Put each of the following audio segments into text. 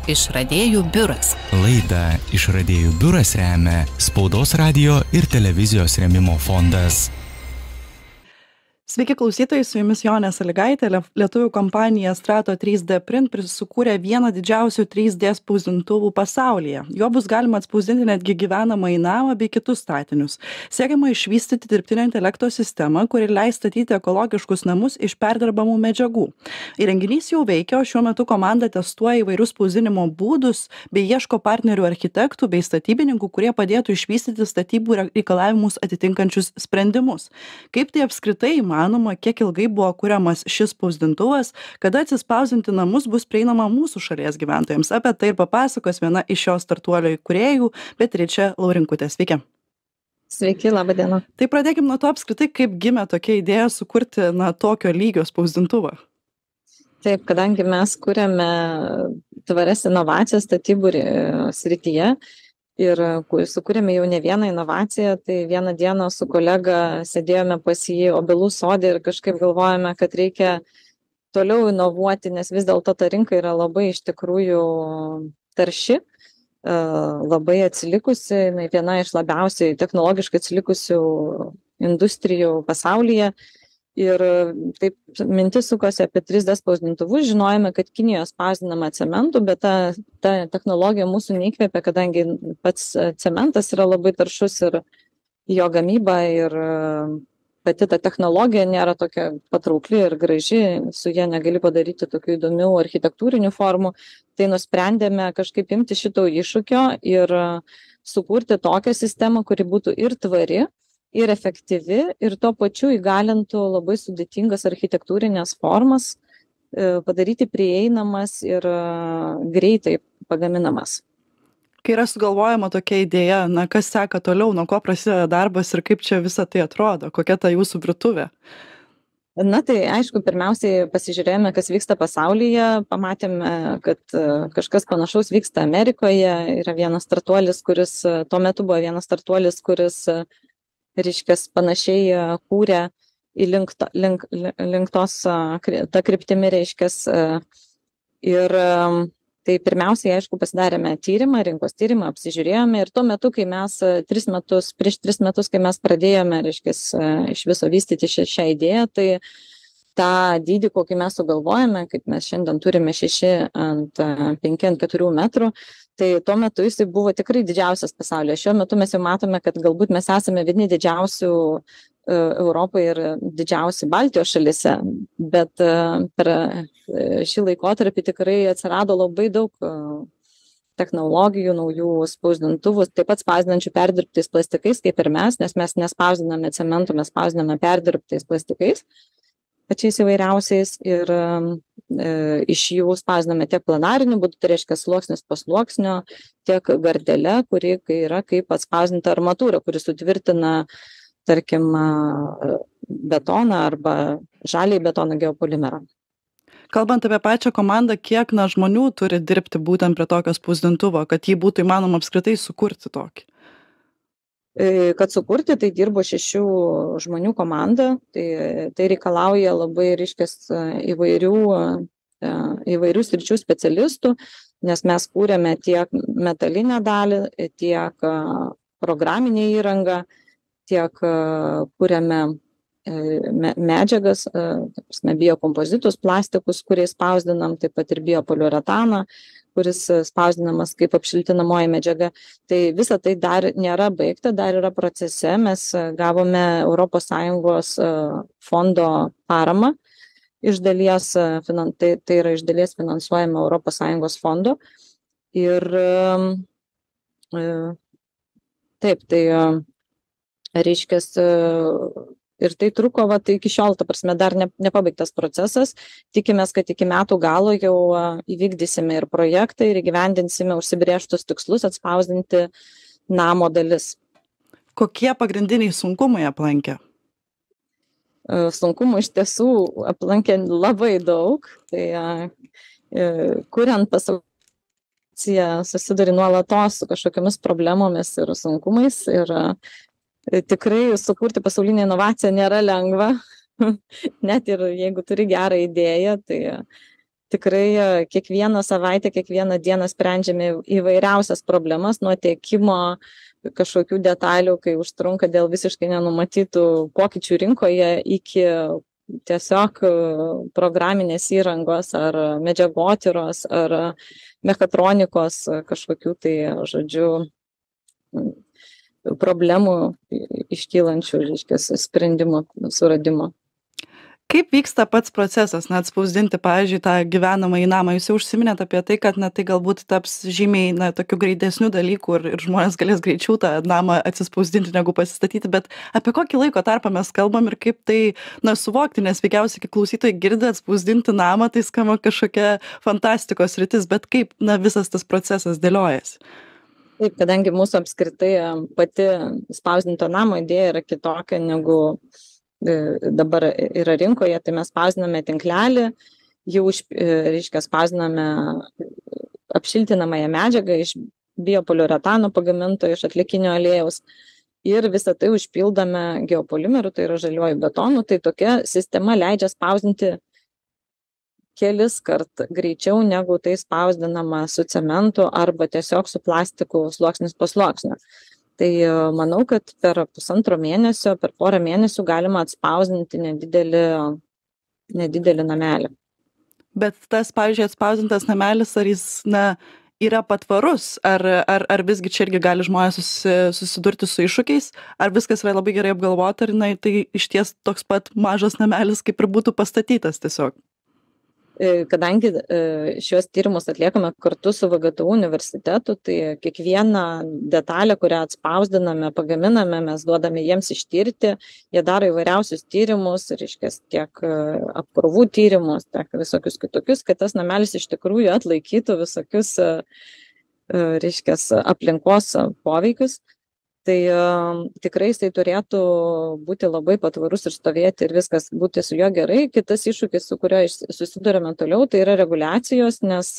Išradėjų biuras. Laidą Išradėjų biuras remia Spaudos radijo ir televizijos rėmimo fondas. Sveiki klausytojai, su jumis Jonė Sąlygaitė. Lietuvių kompanija Strato 3D Print sukūrė vieną didžiausių 3D spausdintuvų pasaulyje. Jo bus galima atspausdinti netgi gyvenamąjį namą bei kitus statinius. Siekiama išvystyti dirbtinio intelekto sistemą, kuri leis statyti ekologiškus namus iš perdirbamų medžiagų. Įrenginys jau veikia, o šiuo metu komanda testuoja įvairius spausdinimo būdus bei ieško partnerių architektų bei statybininkų, kurie padėtų išvystyti statybų reikalavimus atitinkančius sprendimus. Kaip tai apskritai įmanoma, kiek ilgai buvo kuriamas šis spausdintuvas, kada atsispausdinti namus bus prieinama mūsų šalies gyventojams. Apie tai ir papasakos viena iš šio startuolio įkūrėjų, Beatričė Laurinkutė. Sveiki. Sveiki, laba diena. Tai pradėkim nuo to apskritai, kaip gimė tokia idėja sukurti tokio lygio spausdintuvą. Taip, kadangi mes kuriame tvarias inovacijas statybų srityje ir sukūrėme jau ne vieną inovaciją, tai vieną dieną su kolega sėdėjome pas jį obelų sode ir kažkaip galvojame, kad reikia toliau inovuoti, nes vis dėlto ta rinka yra labai iš tikrųjų tarši, labai atsilikusi, viena iš labiausiai technologiškai atsilikusių industrijų pasaulyje. Ir taip mintis sukosi apie 3D spausdintuvus, žinojame, kad Kinijoje spausdinama cementų, bet ta technologija mūsų neįkvėpė, kadangi pats cementas yra labai taršus ir jo gamyba ir pati ta technologija nėra tokia patraukli ir graži, su ja negali padaryti tokių įdomių architektūrinių formų, tai nusprendėme kažkaip imti šito iššūkio ir sukurti tokią sistemą, kuri būtų ir tvari, ir efektyvi, ir tuo pačiu įgalintų labai sudėtingas architektūrinės formas, padaryti prieinamas ir greitai pagaminamas. Kai yra sugalvojama tokia idėja, kas seka toliau, nuo ko prasideda darbas ir kaip čia visa tai atrodo, kokia ta jūsų virtuvė? Tai aišku, pirmiausiai pasižiūrėjome, kas vyksta pasaulyje, pamatėme, kad kažkas panašaus vyksta Amerikoje, yra vienas startuolis, tuo metu buvo vienas startuolis, kuris panašiai kūrė į link tos tą kryptimį, ir tai pirmiausiai, aišku, pasidarėme rinkos tyrimą, apsižiūrėjome ir tuo metu, kai mes prieš 3 metus, kai mes pradėjome, iš viso vystyti šią idėją, tai tą dydį, kokį mes sugalvojame, kaip mes šiandien turime 6 ant 5 ant 4 metrų, tai tuo metu jis buvo tikrai didžiausias pasaulyje. Šiuo metu mes jau matome, kad galbūt mes esame vieni didžiausių Europoje ir didžiausi Baltijos šalyse, bet per šį laikotarpį tikrai atsirado labai daug technologijų, naujų spausdintuvų, taip pat spausdinančių perdirbtais plastikais, kaip ir mes, nes mes nespausdiname cementų, mes spausdiname perdirbtais plastikais, pačiais įvairiausiais, ir iš jų spausdiname tiek planariniu būdu, tai reiškia sluoksnis po sluoksnio, tiek gardele, kuri yra kaip atspausdinta armatūra, kuri sutvirtina, tarkim, betoną arba žaliai betoną geopolimerą. Kalbant apie pačią komandą, kiek žmonių turi dirbti būtent prie tokio spausdintuvo, kad jį būtų įmanoma apskritai sukurti tokį? Kad sukurti, tai dirbo 6 žmonių komanda, tai reikalauja labai įvairių sričių specialistų, nes mes kūrėme tiek metalinę dalį, tiek programinę įrangą, tiek kūrėme medžiagas, biokompozitus, plastikus, kuriais spausdinam, taip pat ir biopoliuretaną, kuris spausdinamas kaip apšiltinamoji medžiaga. Tai visa tai dar nėra baigta, dar yra procese. Mes gavome ES fondo paramą, iš dalies, tai yra iš dalies finansuojama ES fondo. Ir taip, tai ir tai truko, tai iki šiol, dar nepabaigtas procesas. Tikimės, kad iki metų galo jau įvykdysime ir projektą ir įgyvendinsime užsibrėžtus tikslus atspausdinti namo dalis. Kokie pagrindiniai sunkumai aplankė? Sunkumų iš tiesų aplankė labai daug. Tai kuriant pasaulyje susiduri nuolatos su kažkokiamis problemomis ir sunkumais. Ir tikrai sukurti pasaulinę inovaciją nėra lengva, net ir jeigu turi gerą idėją, tai tikrai kiekvieną savaitę, kiekvieną dieną sprendžiame įvairiausias problemas nuo tiekimo kažkokių detalių, kai užtrunka dėl visiškai nenumatytų pokyčių rinkoje, iki tiesiog programinės įrangos ar medžiagotyros ar mechatronikos kažkokių tai, žodžiu, problemų iškylančių, reiškia, sprendimo suradimo. Kaip vyksta pats procesas, na, atspausdinti, pavyzdžiui, tą gyvenamąjį namą? Jūs jau užsiminėt apie tai, kad, na, tai galbūt taps žymiai, na, tokių greitesnių dalykų ir žmonės galės greičiau tą namą atsispausdinti negu pasistatyti, bet apie kokį laiko tarpą mes kalbam ir kaip tai, na, suvokti, nes veikiausiai, kai klausytojai girdi atspausdinti namą, tai skamba kažkokia fantastikos rytis, bet kaip, na, visas tas procesas dėliojasi? Taip, kadangi mūsų apskritai pati spausdinto namo idėja yra kitokia negu dabar yra rinkoje, tai mes spausdiname tinklelį, jau reiškia spausdiname apšiltinamąją medžiagą iš biopoliuretano pagaminto iš atlikinio aliejaus ir visą tai užpildome geopolimeru, tai yra žaliuoju betonu, tai tokia sistema leidžia spausdinti kelis kart greičiau negu tai spausdinama su cementu arba tiesiog su plastiku sluoksnis po sluoksnio. Tai manau, kad per pusantro mėnesio, per porą mėnesių galima atspausdinti nedidelį namelį. Bet tas, pavyzdžiui, atspausdintas namelis, ar jis, na, yra patvarus, ar visgi čia irgi gali žmonės susidurti su iššūkiais, ar viskas yra labai gerai apgalvota, ar, na, tai išties toks pat mažas namelis, kaip ir būtų pastatytas tiesiog? Kadangi šios tyrimus atliekame kartu su VGTU universitetu, tai kiekvieną detalę, kurią atspausdiname, pagaminame, mes duodame jiems ištirti, jie daro įvairiausius tyrimus, reiškia, tiek apkrovų tyrimus, tiek visokius kitokius, kad tas namelis iš tikrųjų atlaikytų visokius, reiškia, aplinkos poveikius. Tai tikrai jisai turėtų būti labai patvarus ir stovėti ir viskas būti su juo gerai. Kitas iššūkis, su kuriuo susidurėme toliau, tai yra reguliacijos, nes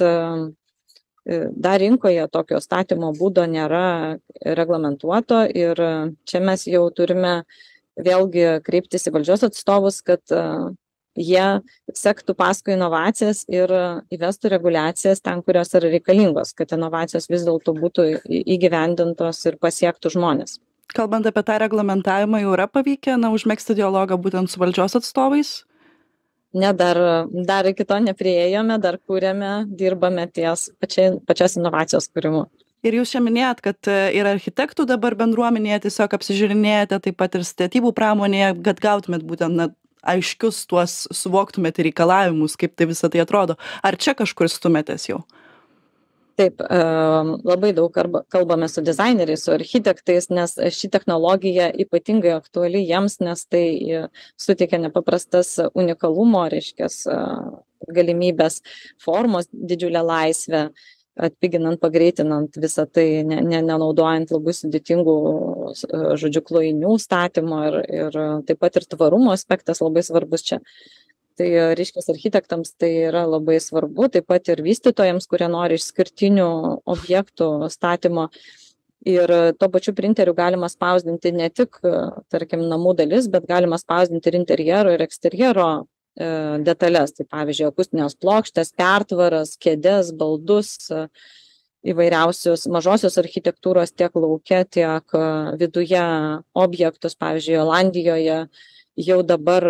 dar rinkoje tokio statymo būdo nėra reglamentuoto ir čia mes jau turime vėlgi kreiptis į valdžios atstovus, kad jie sektų paskui inovacijas ir įvestų reguliacijas ten, kurios yra reikalingos, kad inovacijos vis dėlto būtų įgyvendintos ir pasiektų žmonės. Kalbant apie tą reglamentavimą, jau yra pavykę, na, užmegzti dialogą būtent su valdžios atstovais? Ne, dar iki to nepriėjome, dar kūrėme, dirbame ties pačios inovacijos kūrimu. Ir jūs čia minėjot, kad ir architektų dabar bendruomenėje tiesiog apsižiūrinėjate, taip pat ir statybų pramonėje, kad gautumėt būtent, na, aiškius tuos suvoktumėte reikalavimus, kaip tai visą tai atrodo. Ar čia kažkur stumėtės jau? Taip, labai daug kalbame su dizaineriais, su architektais, nes ši technologija ypatingai aktuali jiems, nes tai suteikia nepaprastas unikalumo, reiškia, galimybės, formos didžiulę laisvę, atpiginant, pagreitinant visą tai, nenaudojant labai sudėtingų, žodžiu, klojinių statymo ir taip pat ir tvarumo aspektas labai svarbus čia. Tai reiškia, architektams tai yra labai svarbu, taip pat ir vystytojams, kurie nori išskirtinių objektų statymo. Ir tuo pačiu printeriu galima spausdinti ne tik, tarkim, namų dalis, bet galima spausdinti ir interjero ir eksterjero detalės, tai pavyzdžiui, akustinės plokštės, pertvaras, kėdes, baldus, įvairiausius mažosios architektūros tiek lauke, tiek viduje objektus, pavyzdžiui, Olandijoje jau dabar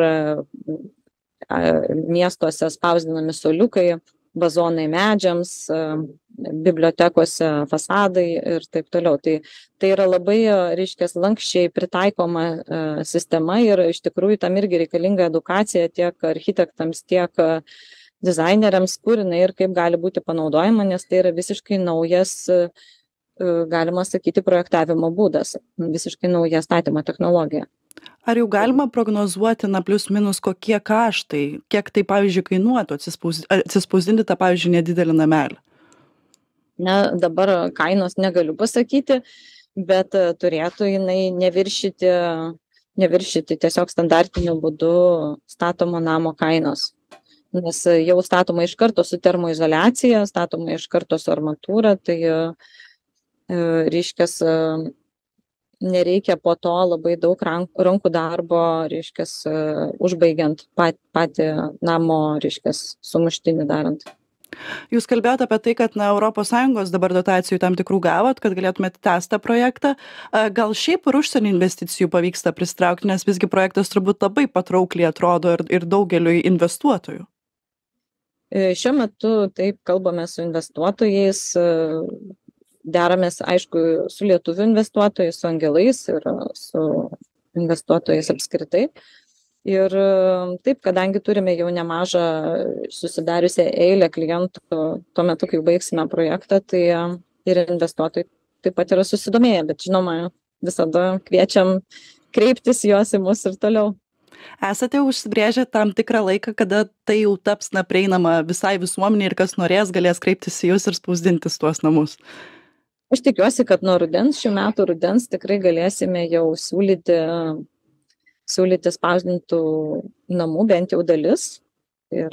miestuose spausdinami suoliukai, vazonai medžiams, bibliotekose fasadai ir taip toliau. Tai yra labai, reiškia, lankščiai pritaikoma sistema ir iš tikrųjų tam irgi reikalinga edukacija tiek architektams, tiek dizaineriams, kur jinai ir kaip gali būti panaudojama, nes tai yra visiškai naujas, galima sakyti, projektavimo būdas, visiškai nauja statymo technologija. Ar jau galima prognozuoti, na, plius minus, kokie kaštai, kiek tai, pavyzdžiui, kainuotų atsispausdinti tą, pavyzdžiui, nedidelį namelį? Na, dabar kainos negaliu pasakyti, bet turėtų jinai neviršyti tiesiog standartiniu būdu statomo namo kainos. Nes jau statoma iš karto su termoizoliacija, statoma iš karto su armatūra, tai reiškia, nereikia po to labai daug rankų darbo, reiškias, užbaigiant patį namo, reiškias, sumuštinį darant. Jūs kalbėjote apie tai, kad ES dabar dotacijų tam tikrų gavot, kad galėtumėte tęsti tą projektą. Gal šiaip ir užsienio investicijų pavyksta pristraukti, nes visgi projektas turbūt labai patraukliai atrodo ir daugeliui investuotojų? Šiuo metu taip kalbame su investuotojais, deramės, aišku, su lietuvių investuotojais, su angelais ir su investuotojais apskritai. Ir taip, kadangi turime jau nemažą susidariusią eilę klientų tuo metu, kai baigsime projektą, tai ir investuotojai taip pat yra susidomėję, bet žinoma, visada kviečiam kreiptis juos į mus ir toliau. Esate užsibrėžę tam tikrą laiką, kada tai jau taps prieinama visai visuomeniai ir kas norės, galės kreiptis į jūs ir spausdintis tuos namus? Aš tikiuosi, kad nuo rudens, šių metų rudens tikrai galėsime jau siūlyti spausdintų namų, bent jau dalis. Ir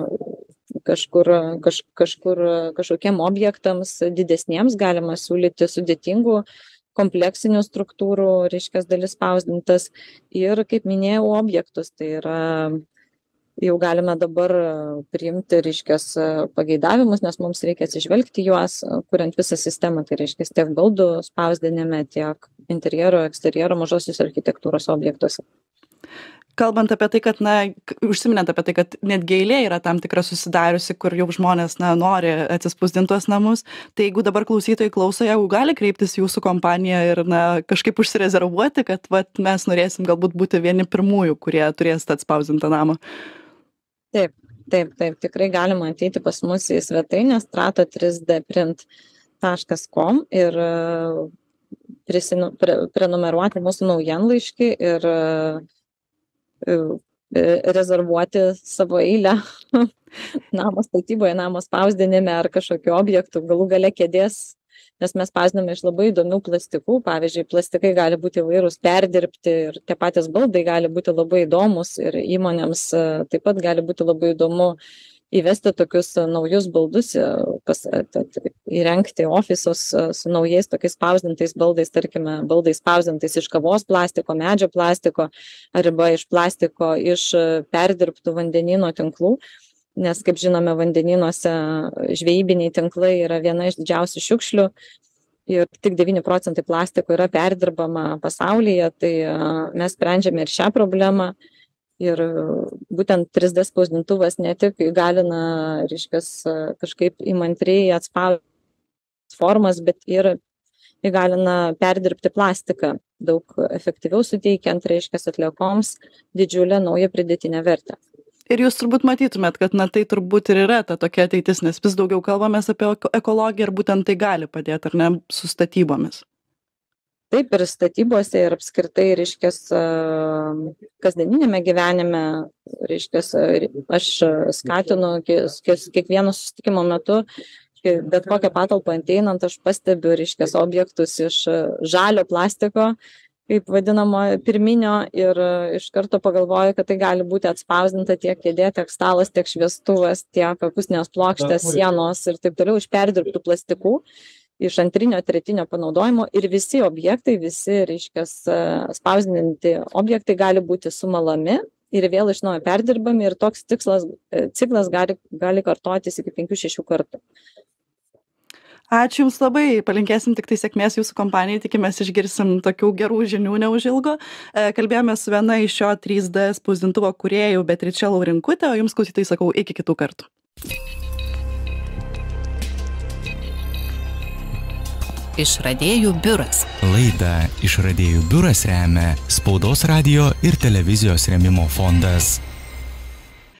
kažkokiem objektams didesniems galima siūlyti sudėtingų kompleksinių struktūrų, reiškia, dalis spausdintas. Ir, kaip minėjau, objektus, tai yra jau galime dabar priimti, reiškia, pageidavimus, nes mums reikia atsižvelgti juos, kuriant visą sistemą, tai reiškia, tiek baldų spausdinime, tiek interjero, eksterjero, mažosios architektūros objektuose. Kalbant apie tai, kad, užsiminėt apie tai, kad netgi eilė yra tam tikra susidariusi, kur jau žmonės, nori atsispausdinti tuos namus, tai jeigu dabar klausytojai klauso, jeigu gali kreiptis jūsų kompaniją ir, kažkaip užsirezervuoti, kad, mes norėsim galbūt būti vieni pirmųjų, kurie turės tą atspausdintą namą. Taip, tikrai galima ateiti pas mus į svetainę strato3dprint.com ir prenumeruoti mūsų naujienlaiškį ir rezervuoti savo eilę namo statyboje, namo spausdinime ar kažkokiu objektu, galų gale kėdės, nes mes spausdiname iš labai įdomių plastikų. Pavyzdžiui, plastikai gali būti įvairūs perdirbti ir tie patys baldai gali būti labai įdomus ir įmonėms taip pat gali būti labai įdomu įvesti tokius naujus baldus, įrengti ofisus su naujais tokiais spausdintais baldais, tarkime, baldais spausdintais iš kavos plastiko, medžio plastiko arba iš plastiko iš perdirbtų vandenyno tinklų, nes, kaip žinome, vandenynuose žvejybiniai tinklai yra viena iš didžiausių šiukšlių ir tik 9% plastiko yra perdirbama pasaulyje, tai mes sprendžiame ir šią problemą. Ir būtent 3D spausdintuvas ne tik įgalina, reiškia, kažkaip įmantriai atspausdinti formas, bet ir įgalina perdirbti plastiką, daug efektyviau suteikiant, reiškia, atliekoms didžiulę naują pridėtinę vertę. Ir jūs turbūt matytumėt, kad tai turbūt ir yra ta tokia ateitis, nes vis daugiau kalbamės apie ekologiją ir būtent tai gali padėti, ar ne, su statybomis. Taip, ir statybose, ir apskritai, reiškia, kasdieninėme gyvenime, reiškia, aš skatinu kiekvieno susitikimo metu, bet kokią patalpą ateinant, aš pastebiu, reiškia, objektus iš žalio plastiko, kaip vadinamo pirminio, ir iš karto pagalvoju, kad tai gali būti atspausdinta tiek kėdė, tiek stalas, tiek šviestuvas, tiek akustinės plokštės, sienos ir taip toliau iš perdirbtų plastikų, iš antrinio, tretinio panaudojimo, ir visi objektai, reiškia, spausdinti objektai gali būti sumalami ir vėl iš naujo perdirbami, ir toks ciklas gali kartotis iki 5-6 kartų. Ačiū Jums labai, palinkėsim tik tai sėkmės jūsų kompanijai, tikimės išgirsim tokių gerų žinių neužilgo. Kalbėjome su viena iš šio 3D spausdintuvo kūrėjų, Beatriče Laurinkute, o Jums, klausytojai, sakau iki kitų kartų. Išradėjų biuras. Laidą Išradėjų biuras remia Spaudos radijo ir televizijos rėmimo fondas.